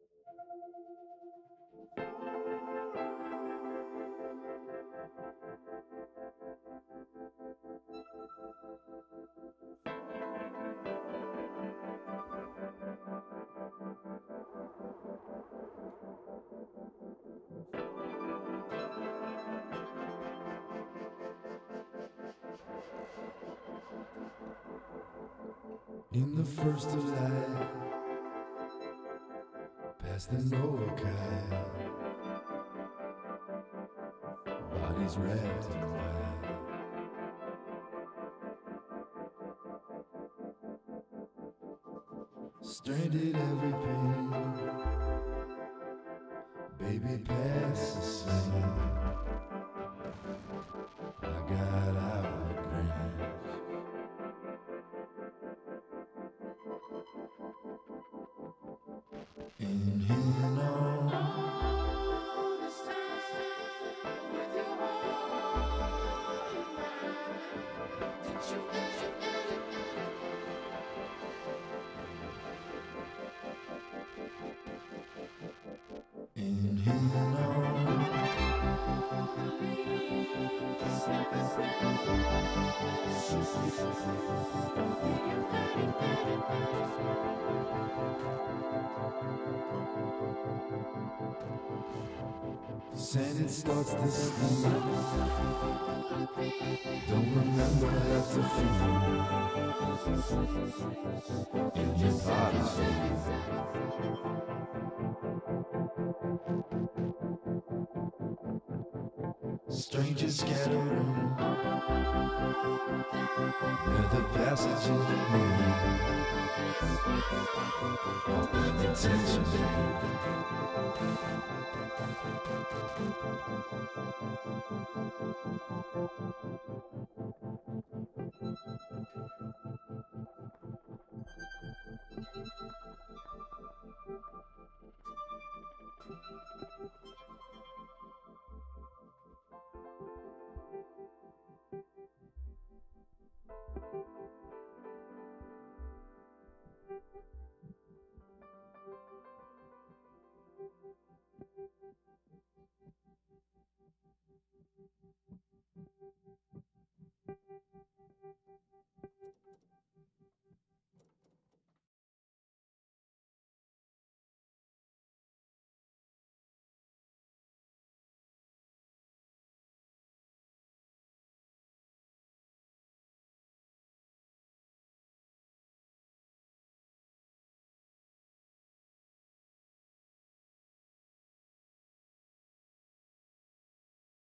In the first of light, past the AutoCAD, bodies wrapped in white. Stranded every pain, baby past the same. I got out of range. In here now, all this time with your heart in mine. Did you in here now, all the leaves never sand it starts to sleep. Don't remember how to feel in your body. Strangers scattering near the passage of the moon. Open attention.